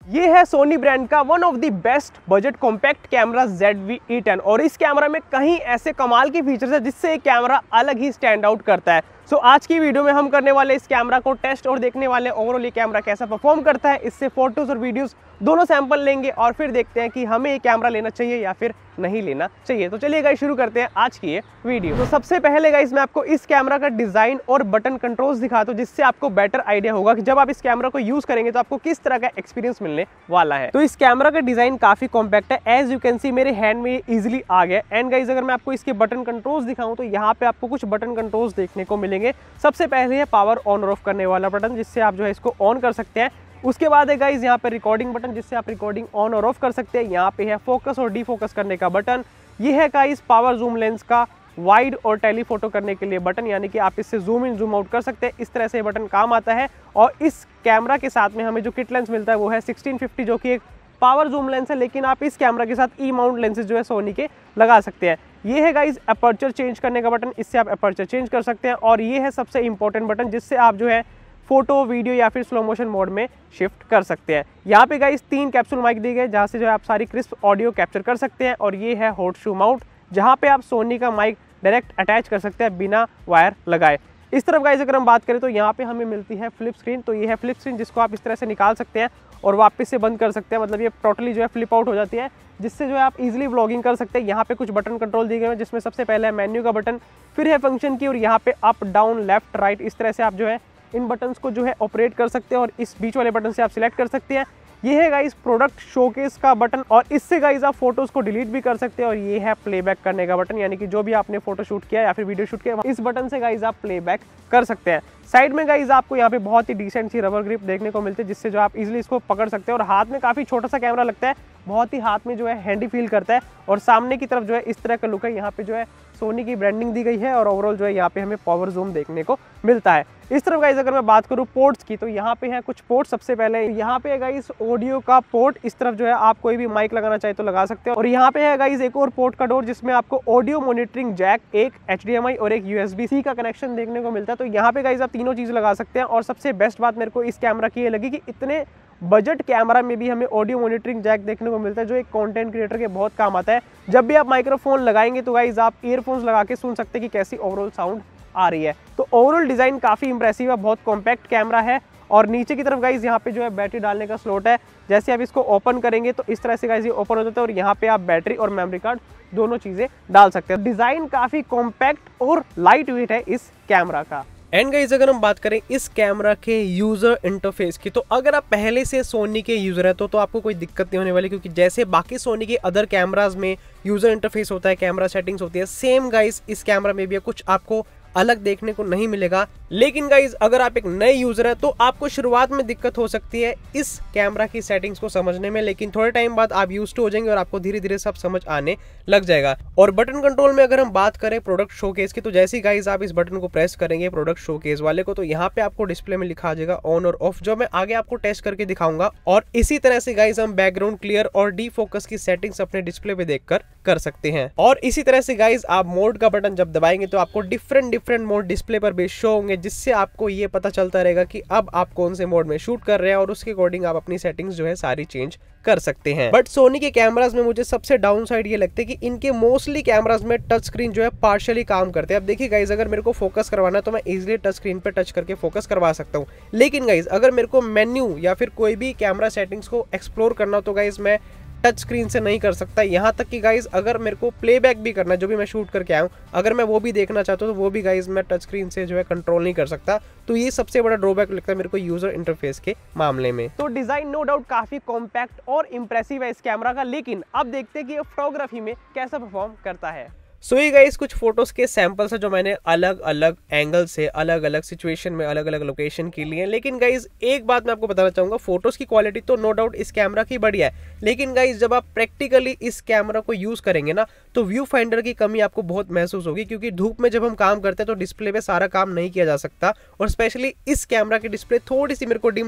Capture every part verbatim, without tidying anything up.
ये है Sony brand का one of the best budget compact camera Z V E ten और इस कैमरा में कहीं ऐसे कमाल की फीचर्स है जिससे ये कैमरा अलग ही स्टैंड आउट करता है। सो so, आज की वीडियो में हम करने वाले इस कैमरा को टेस्ट और देखने वाले ओवरऑल ये कैमरा कैसा परफॉर्म करता है। इससे फोटोज और वीडियोस दोनों सैंपल लेंगे और फिर देखते हैं कि हमें ये कैमरा लेना चाहिए या फिर नहीं लेना चाहिए। तो चलिए गाइस शुरू करते हैं आज की ये वीडियो। तो सबसे पहले गाइस मैं आपको इस कैमरा का डिजाइन और बटन कंट्रोल्स दिखाता हूं जिससे आपको बेटर आइडिया होगा कि जब आप इस कैमरा को यूज करेंगे तो आपको किस तरह का एक्सपीरियंस मिलने वाला है। तो इस कैमरा का डिजाइन काफी कॉम्पैक्ट है, एज यू कैन सी मेरे हैंड में इजिली आ गया। एंड गाइस अगर मैं आपको इसके बटन कंट्रोल्स दिखाऊं तो यहाँ पे आपको कुछ बटन कंट्रोल्स देखने को मिलेंगे। सबसे पहले है पावर ऑन और ऑफ करने वाला बटन जिससे आप जो है इसको ऑन कर सकते हैं। उसके बाद है गाइस यहाँ पे रिकॉर्डिंग बटन जिससे आप रिकॉर्डिंग ऑन और ऑफ कर सकते हैं। यहाँ पे है फोकस और डीफोकस करने का बटन। ये है गाइस पावर जूम लेंस का वाइड और टेलीफोटो करने के लिए बटन, यानी कि आप इससे जूम इन जूम आउट कर सकते हैं। इस तरह से ये बटन काम आता है। और इस कैमरा के साथ में हमें जो किट लेंस मिलता है वो है सिक्सटीन फिफ्टी जो कि एक पावर जूम लेंस है, लेकिन आप इस कैमरा के साथ ई माउंट लेंसेज जो है सोनी के लगा सकते हैं। ये है गाइस अपर्चर चेंज करने का बटन, इससे आप अपर्चर चेंज कर सकते हैं। और ये है सबसे इंपॉर्टेंट बटन जिससे आप जो है फोटो वीडियो या फिर स्लो मोशन मोड में शिफ्ट कर सकते हैं। यहाँ पे गाइस तीन कैप्सूल माइक दिए गए जहाँ से जो है आप सारी क्रिस्प ऑडियो कैप्चर कर सकते हैं। और ये है हॉट शू माउंट जहाँ पे आप सोनी का माइक डायरेक्ट अटैच कर सकते हैं बिना वायर लगाए। इस तरफ गाइस अगर हम बात करें तो यहाँ पे हमें मिलती है फ्लिप स्क्रीन। तो ये है फ्लिप स्क्रीन जिसको आप इस तरह से निकाल सकते हैं और वापस से बंद कर सकते हैं, मतलब ये टोटली जो है फ्लिप आउट हो जाती है जिससे जो है आप इजीली व्लॉगिंग कर सकते हैं। यहाँ पे कुछ बटन कंट्रोल दिए गए हैं जिसमें सबसे पहले है मेन्यू का बटन, फिर है फंक्शन की और यहाँ पे अप डाउन लेफ्ट राइट। इस तरह से आप जो है इन बटन्स को जो है ऑपरेट कर सकते हैं और इस बीच वाले बटन से आप सिलेक्ट कर सकते हैं। ये है गाइस प्रोडक्ट शोकेस का बटन और इससे गाइस आप फोटोज को डिलीट भी कर सकते हैं। और ये है प्लेबैक करने का बटन, यानी कि जो भी आपने फोटो शूट किया या फिर वीडियो शूट किया इस बटन से गाइस आप प्लेबैक कर सकते हैं। साइड में गाइस आपको यहाँ पे बहुत ही डिसेंट सी रबर ग्रिप देखने को मिलती है जिससे जो आप इजीली इसको पकड़ सकते हैं। और हाथ में काफी छोटा सा कैमरा लगता है, बहुत ही हाथ में जो है हैंडी फील करता है। और सामने की तरफ जो है इस तरह का लुक है, यहाँ पे जो है सोनी की ब्रांडिंग दी गई है और ओवरऑल जो है यहाँ पे हमें पावर जूम देखने को मिलता है। इस तरफ गाइस अगर मैं बात करूँ पोर्ट्स की तो यहाँ पे है कुछ पोर्ट। सबसे पहले यहाँ पे है गाइस ऑडियो का पोर्ट, इस तरफ जो है आप कोई भी माइक लगाना चाहे तो लगा सकते हैं। और यहाँ पे है गाइस एक और पोर्ट का डोर जिसमें आपको ऑडियो मॉनिटरिंग जैक, एक एच डी एम आई और एक यू एस बी सी का कनेक्शन देखने को मिलता है। तो यहाँ पे गाइस आप तीनों चीज लगा सकते हैं। और सबसे बेस्ट बात मेरे को इस कैमरा की ये लगी कि इतने बजट कैमरा में भी हमें ऑडियो मॉनिटरिंग जैक देखने को मिलता है जो एक कंटेंट क्रिएटर के बहुत काम आता है। जब भी आप माइक्रोफोन लगाएंगे तो गाइस आप ईयरफोन्स लगा के सुन सकते हैं कि कैसी ओवरऑल साउंड आ रही है। तो ओवरऑल डिजाइन काफी इंप्रेसिव है, बहुत कॉम्पैक्ट कैमरा है। और नीचे की तरफ गाइस यहाँ पे जो है बैटरी डालने का स्लॉट है। जैसे आप इसको ओपन करेंगे तो इस तरह से गाइस ये ओपन हो जाता है और यहाँ पे आप बैटरी और मेमोरी कार्ड दोनों चीजें डाल सकते हैं। डिजाइन काफी कॉम्पैक्ट और लाइट वेट है इस कैमरा का। एंड गाइस अगर हम बात करें इस कैमरा के यूजर इंटरफेस की तो अगर आप पहले से सोनी के यूजर है तो, तो आपको कोई दिक्कत नहीं होने वाली, क्योंकि जैसे बाकी सोनी के अदर कैमराज में यूजर इंटरफेस होता है, कैमरा सेटिंग्स होती है, सेम गाइस इस कैमरा में भी कुछ आपको अलग देखने को नहीं मिलेगा। लेकिन गाइज अगर आप एक नए यूजर है तो आपको शुरुआत में दिक्कत हो सकती है इस कैमरा की सेटिंग्स को समझने में, लेकिन थोड़े टाइम बाद आप यूज टू हो जाएंगे और आपको धीरे धीरे सब समझ आने लग जाएगा। और बटन कंट्रोल में अगर हम बात करें प्रोडक्ट शोकेस की तो जैसे ही गाइज आप इस बटन को प्रेस करेंगे प्रोडक्ट शोकेस वाले को तो यहाँ पे आपको डिस्प्ले में लिखा आ जाएगा ऑन और ऑफ, जो मैं आगे आपको टेस्ट करके दिखाऊंगा। और इसी तरह से गाइज हम बैकग्राउंड क्लियर और डी फोकस की सेटिंग्स अपने डिस्प्ले पे देखकर कर सकते हैं। और इसी तरह से गाइज आप मोड का बटन जब दबाएंगे तो आपको डिफरेंट डिफरेंट मोड डिस्प्ले पर भी शो होंगे जिससे आपको ये पता चलता रहेगा कि अब आप कौन से मोड में शूट कर रहे हैं और उसके अकॉर्डिंग आप अपनी सेटिंग्स जो है सारी चेंज कर सकते हैं। बट सोनी के कैमरास में मुझे सबसे डाउन साइड ये लगता है कि इनके मोस्टली कैमरास में टच स्क्रीन जो है पार्शियली काम करते हैं। अब देखिए गाइज अगर मेरे को फोकस करवाना है तो मैं इजीली टच स्क्रीन पे टच करके फोकस करवा सकता हूँ, लेकिन गाइज अगर मेरे को मेन्यू या फिर कोई भी कैमरा सेटिंग्स को एक्सप्लोर करना हो तो गाइज मैं टच स्क्रीन से नहीं कर सकता। यहाँ तक कि गाइज अगर मेरे को प्लेबैक भी करना है, जो भी मैं शूट करके आया हूँ, अगर मैं वो भी देखना चाहता हूँ तो वो भी गाइज मैं टच स्क्रीन से जो है कंट्रोल नहीं कर सकता। तो ये सबसे बड़ा ड्रॉबैक लगता है मेरे को यूजर इंटरफेस के मामले में। तो डिजाइन नो डाउट काफी कॉम्पैक्ट और इंप्रेसिव है इस कैमरा का, लेकिन अब देखते हैं कि ये फोटोग्राफी में कैसा परफॉर्म करता है। सो ये गाइस कुछ फोटोज के सैंपल्स है जो मैंने अलग अलग एंगल से अलग अलग सिचुएशन में अलग अलग लोकेशन के लिए। लेकिन गाइस एक बात मैं आपको बताना चाहूंगा, फोटोज की क्वालिटी तो नो डाउट इस कैमरा की बढ़िया है, लेकिन गाइस जब आप प्रैक्टिकली इस कैमरा को यूज करेंगे ना तो व्यू फाइंडर की कमी आपको बहुत महसूस होगी, क्योंकि धूप में जब हम काम करते हैं तो डिस्प्ले पे सारा काम नहीं किया जा सकता। और स्पेशली इस कैमरा की डिस्प्ले थोड़ी सी मेरे को डिम लगी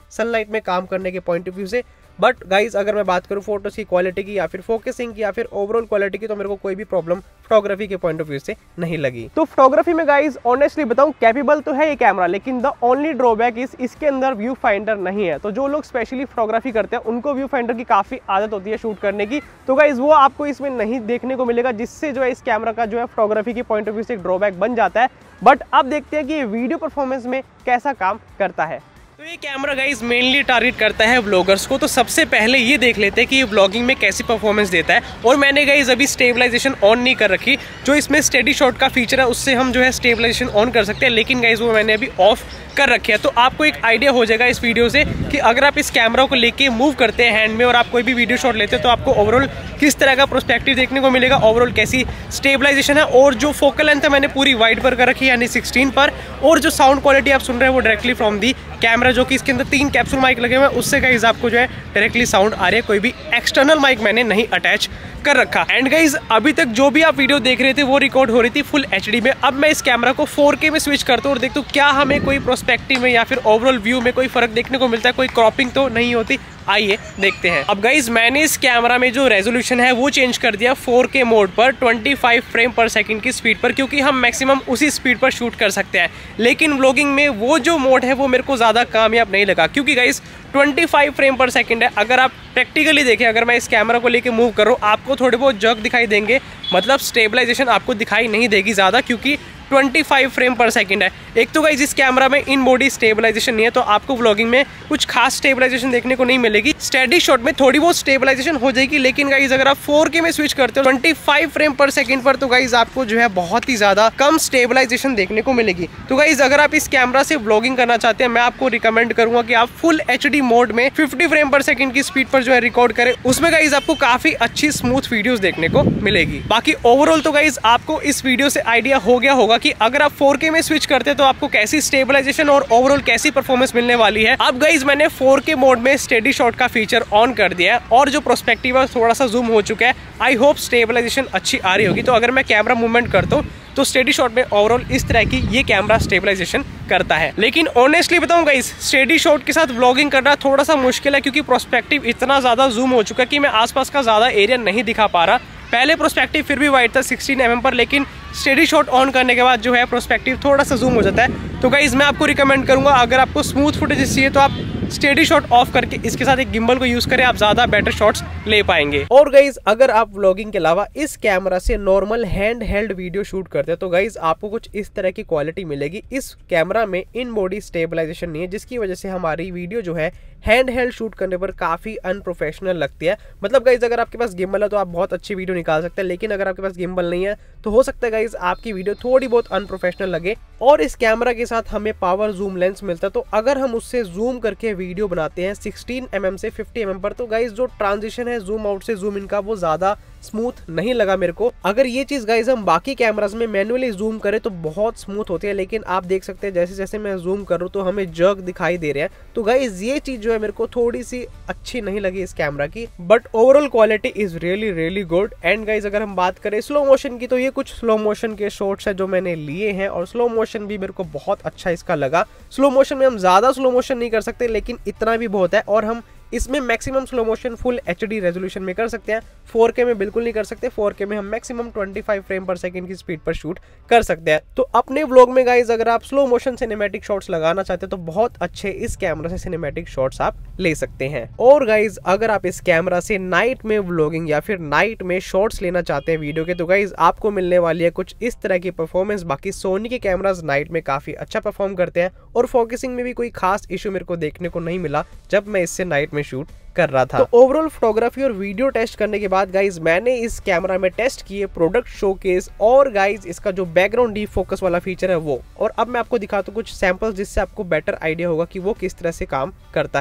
सनलाइट में काम करने के पॉइंट ऑफ व्यू से। बट गाइज अगर मैं बात करूँ फोटोज की क्वालिटी की या फिर फोकसिंग की या फिर ओवरऑल क्वालिटी की, तो मेरे को कोई भी प्रॉब्लम फोटोग्राफी के पॉइंट ऑफ व्यू से नहीं लगी। तो फोटोग्राफी में गाइज ऑनेस्टली बताऊं कैपेबल तो है ये कैमरा, लेकिन द ओनली ड्रॉबैक इज इसके अंदर व्यू फाइंडर नहीं है। तो जो लोग स्पेशली फोटोग्राफी करते हैं उनको व्यू फाइंडर की काफी आदत होती है शूट करने की, तो गाइज वो आपको इसमें नहीं देखने को मिलेगा, जिससे जो है इस कैमरा का जो है फोटोग्राफी के पॉइंट ऑफ व्यू से एक ड्रॉबैक बन जाता है। बट अब देखते हैं कि ये वीडियो परफॉर्मेंस में कैसा काम करता है। तो ये कैमरा गाइज मेनली टारगेट करता है व्लॉगर्स को। तो सबसे पहले ये देख लेते हैं कि ये व्लॉगिंग में कैसी परफॉर्मेंस देता है। और मैंने गाइज अभी स्टेबलाइजेशन ऑन नहीं कर रखी, जो इसमें स्टेडी शॉट का फीचर है उससे हम जो है स्टेबलाइजेशन ऑन कर सकते हैं, लेकिन गाइज वो मैंने अभी ऑफ कर रखी है। तो आपको एक आइडिया हो जाएगा इस वीडियो से कि अगर आप इस कैमरा को लेके मूव करते हैं हैंड में और आप कोई भी वीडियो शॉट लेते हैं तो आपको ओवरऑल किस तरह का प्रोस्पेक्टिव देखने को मिलेगा, ओवरऑल कैसी स्टेबलाइजेशन है। और जो फोकल लेंथ है मैंने पूरी वाइड पर कर रखी है यानी सिक्सटीन पर। और जो साउंड क्वालिटी आप सुन रहे हैं वो डायरेक्टली फ्रॉम दी कैमरा, जो कि इसके अंदर तीन कैप्सूल माइक लगे हुए हैं, उससे गाइज आपको जो है डायरेक्टली साउंड आ रही है। कोई भी एक्सटर्नल माइक मैंने नहीं अटैच कर रखा। एंड गाइज अभी तक जो भी आप वीडियो देख रहे थे वो रिकॉर्ड हो रही थी फुल एचडी में। अब मैं इस कैमरा को फोर के में स्विच करता हूँ और देखता हूँ क्या हमें कोई प्रोस्पेक्टिव में या फिर ओवरऑल व्यू में कोई फर्क देखने को मिलता है, कोई क्रॉपिंग तो नहीं होती। आइए देखते हैं। अब गाइज मैंने इस कैमरा में जो रेजोल्यूशन है वो चेंज कर दिया फोर के मोड पर पच्चीस फ्रेम पर सेकंड की स्पीड पर, क्योंकि हम मैक्सिमम उसी स्पीड पर शूट कर सकते हैं। लेकिन व्लॉगिंग में वो जो मोड है वो मेरे को ज़्यादा कामयाब नहीं लगा, क्योंकि गाइज पच्चीस फ्रेम पर सेकंड है। अगर आप प्रैक्टिकली देखें, अगर मैं इस कैमरा को लेके मूव कर रहा हूँ आपको थोड़े बहुत जग दिखाई देंगे, मतलब स्टेबलाइजेशन आपको दिखाई नहीं देगी ज़्यादा, क्योंकि पच्चीस फ्रेम पर सेकंड है। एक तो गाइस इस कैमरा में इन बॉडी स्टेबलाइजेशन नहीं है, तो आपको व्लॉगिंग में कुछ खास स्टेबलाइजेशन देखने को नहीं मिलेगी। स्टेडी शॉट में थोड़ी बहुत स्टेबलाइजेशन हो जाएगी, लेकिन गाइस अगर आप फोर के में स्विच करते हो पच्चीस फ्रेम पर सेकंड पर, तो गाइस आपको जो है बहुत ही ज्यादा कम स्टेबलाइजेशन देखने को मिलेगी। तो गाइस अगर आप इस कैमरा से व्लॉगिंग करना चाहते हैं, मैं आपको रिकमेंड करूंगा कि आप फुल एचडी मोड में पचास फ्रेम पर सेकंड की स्पीड पर जो है रिकॉर्ड करें। उसमें गाइस आपको काफी अच्छी स्मूथ वीडियोस देखने को मिलेगी। बाकी ओवरऑल तो गाइस आपको इस वीडियो से आइडिया हो गया होगा कि अगर आप फोर के में स्विच करते हैं तो आपको कैसी स्टेबलाइजेशन और ओवरऑल कैसी परफॉर्मेंस मिलने वाली है। अब गाइस मैंने फोर के मोड में स्टेडी शॉट का फीचर ऑन कर दिया है और जो प्रोस्पेक्टिव है थोड़ा सा जूम हो चुका है। आई होप स्टेबलाइजेशन अच्छी आ रही होगी। तो अगर मैं कैमरा मूवमेंट करता हूँ तो स्टेडी शॉट में ओवरऑल इस तरह की ये कैमरा स्टेबलाइजेशन करता है। लेकिन ऑनेस्टली बताऊं गाइस, स्टेडी शॉट के साथ व्लॉगिंग करना थोड़ा सा मुश्किल है, क्योंकि प्रोस्पेक्टिव इतना ज्यादा जूम हो चुका है कि मैं आसपास का ज्यादा एरिया नहीं दिखा पा रहा। पहले प्रोस्पेक्टिव फिर भी वाइड था सिक्सटीन एम एम पर, लेकिन स्टेडी शॉट ऑन करने के बाद जो है प्रोस्पेक्टिव थोड़ा सा जूम हो जाता है। तो गाइस मैं आपको रिकमेंड करूंगा, अगर आपको स्मूथ फुटेज चाहिए तो आप स्टेडी शॉट ऑफ करके इसके साथ एक गिम्बल को यूज करें, आप ज्यादा बेटर शॉट्स ले पाएंगे। और गाइस अगर आप व्लॉगिंग के अलावा इस कैमरा से normal hand held video shoot करते हैं तो गाइस आपको कुछ इस तरह की क्वालिटी मिलेगी। इस कैमरा में इन बॉडी स्टेबलाइजेशन नहीं है, जिसकी वजह से हमारी वीडियो जो है हैंड हेल्ड शूट करने पर काफी अनप्रोफेशनल लगती है। मतलब गाइस अगर आपके पास गिम्बल है तो आप बहुत अच्छी वीडियो निकाल सकते हैं, लेकिन अगर आपके पास गिम्बल नहीं है तो हो सकता है गाइस आपकी वीडियो थोड़ी बहुत अनप्रोफेशनल लगे। और इस कैमरा के साथ हमें पावर जूम लेंस मिलता है, तो अगर हम उससे जूम करके वीडियो बनाते हैं सिक्सटीन एम एम से फिफ्टी एम एम पर, तो गाइस जो ट्रांजिशन है जूम आउट से जूम इन का वो ज्यादा स्मूथ नहीं लगा मेरे को। अगर ये चीज गाइस हम बाकी कैमरास में मैन्युअली जूम करें तो बहुत स्मूथ होती है, लेकिन आप देख सकते हैं जैसे जैसे मैं जूम कर रहा हूँ तो हमें जर्क दिखाई दे रहे हैं। तो गाइस ये चीज जो है मेरे को थोड़ी सी अच्छी नहीं लगी इस कैमरा की, but overall quality is really really good. And guys अगर हम बात करें स्लो मोशन की, तो ये कुछ स्लो मोशन के शॉट्स है जो मैंने लिए हैं और स्लो मोशन भी मेरे को बहुत अच्छा इसका लगा। स्लो मोशन में हम ज्यादा स्लो मोशन नहीं कर सकते, लेकिन इतना भी बहुत है, और हम इसमें maximum slow motion full HD resolution में कर सकते हैं। फोर के में बिल्कुल नहीं कर सकते। फोर के में हम मैक्सिमम पच्चीस फ्रेम पर सेकंड की स्पीड पर शूट कर सकते हैं। तो अपने व्लॉग में गाइस अगर आप स्लो मोशन सिनेमैटिक शॉट्स लगाना चाहते हैं तो बहुत अच्छे इस कैमरा से सिनेमैटिक शॉट्स आप ले सकते हैं। और गाइस अगर आप इस कैमरा से नाइट में व्लॉगिंग या फिर नाइट में शॉट्स लेना चाहते हैं वीडियो के, तो गाइस आपको मिलने वाली है कुछ इस तरह की परफॉर्मेंस। बाकी सोनी के कैमरास नाइट में काफी अच्छा परफॉर्म करते हैं और फोकसिंग में भी कोई खास इशू मेरे को देखने को नहीं मिला जब मैं इससे नाइट में शूट कर रहा था। तो ओवरऑल फोटोग्राफी और वीडियो टेस्ट करने के बाद गाइज मैंने इस कैमरा में टेस्ट किए प्रोडक्ट शोकेस और गाइज इसका जो बैकग्राउंड डीप फोकस वाला फीचर है वो। और अब मैं आपको दिखाता हूँ कुछ सैंपल्स जिससे आपको बेटर आइडिया होगा कि वो किस तरह से काम करता है।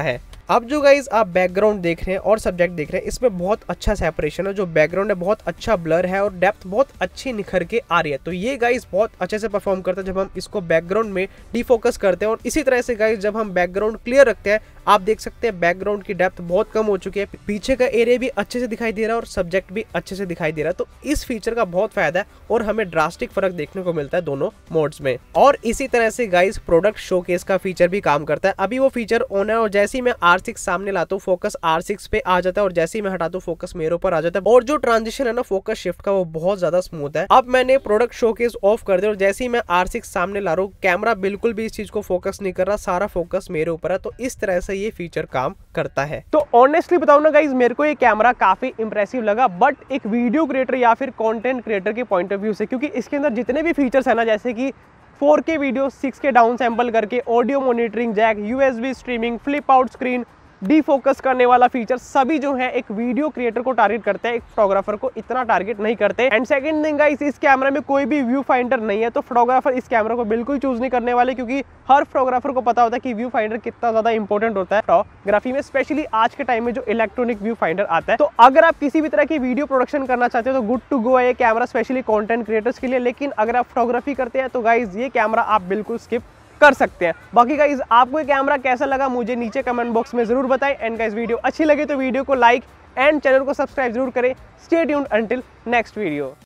अब जो गाइज आप बैकग्राउंड देख रहे हैं और सब्जेक्ट देख रहे हैं, इसमें बहुत अच्छा सेपरेशन है, जो बैकग्राउंड है बहुत अच्छा ब्लर है और डेप्थ बहुत अच्छी निखर के आ रही है। तो ये गाइज बहुत अच्छे से परफॉर्म करता है जब हम इसको बैकग्राउंड में डिफोकस करते हैं। और इसी तरह से गाइज जब हम बैकग्राउंड क्लियर रखते हैं, आप देख सकते हैं बैकग्राउंड की डेप्थ बहुत कम हो चुकी है, पीछे का एरिया भी अच्छे से दिखाई दे रहा है और सब्जेक्ट भी अच्छे से दिखाई दे रहा है। तो इस फीचर का बहुत फायदा है और हमें ड्रास्टिक फर्क देखने को मिलता है दोनों मोड्स में। और इसी तरह से गाइज प्रोडक्ट शोकेस का फीचर भी काम करता है। अभी वो फीचर ऑन है और जैसे ही मैं आर सिक्स सामने लाता हूँ, फोकस आर सिक्स पे आ जाता है और जैसे ही मैं हटाता हूँ, फोकस मेरे ऊपर आ जाता है। और जो ट्रांजिशन है ना फोकस शिफ्ट का, वो बहुत ज्यादा स्मूथ है। अब मैंने प्रोडक्ट शोकेस ऑफ कर दिया और जैसे ही मैं आर सिक्स सामने ला रहा हूँ, कैमरा बिल्कुल भी इस चीज को फोकस नहीं कर रहा, सारा फोकस मेरे ऊपर है। तो इस तरह से ये फीचर काम करता है। तो ऑनेस्टली बताऊं ना गाइज, मेरे को ये कैमरा काफी इंप्रेसिव लगा, बट एक वीडियो क्रिएटर या फिर कंटेंट क्रिएटर के पॉइंट ऑफ व्यू से, क्योंकि इसके अंदर जितने भी फीचर्स है ना, जैसे कि four K video six K down sample करके, audio monitoring jack, USB streaming, flip out screen, defocus करने वाला फीचर, सभी जो है एक वीडियो क्रिएटर को टारगेट करते हैं, एक फोटोग्राफर को इतना टारगेट नहीं करते। एंड सेकंड थिंग गाइस, इस कैमरा में कोई भी व्यू फाइंडर नहीं है, तो फोटोग्राफर इस कैमरा को बिल्कुल चूज नहीं करने वाले, क्योंकि हर फोटोग्राफर को पता होता है कि व्यू फाइंडर कितना ज्यादा इंपॉर्टेंट होता है फोटोग्राफी में, स्पेशली आज के टाइम में जो इलेक्ट्रॉनिक व्यू फाइंडर आता है। तो अगर आप किसी भी तरह की वीडियो प्रोडक्शन करना चाहते हो तो गुड टू गो है ये कैमरा, स्पेशली कॉन्टेंट क्रिएटर्स के लिए। लेकिन अगर आप फोटोग्राफी करते हैं तो गाइज ये कैमरा आप बिल्कुल स्किप कर सकते हैं। बाकी गाइज आपको ये कैमरा कैसा लगा मुझे नीचे कमेंट बॉक्स में जरूर बताएं। एंड गाइज वीडियो अच्छी लगे तो वीडियो को लाइक एंड चैनल को सब्सक्राइब जरूर करें। Stay tuned until next video.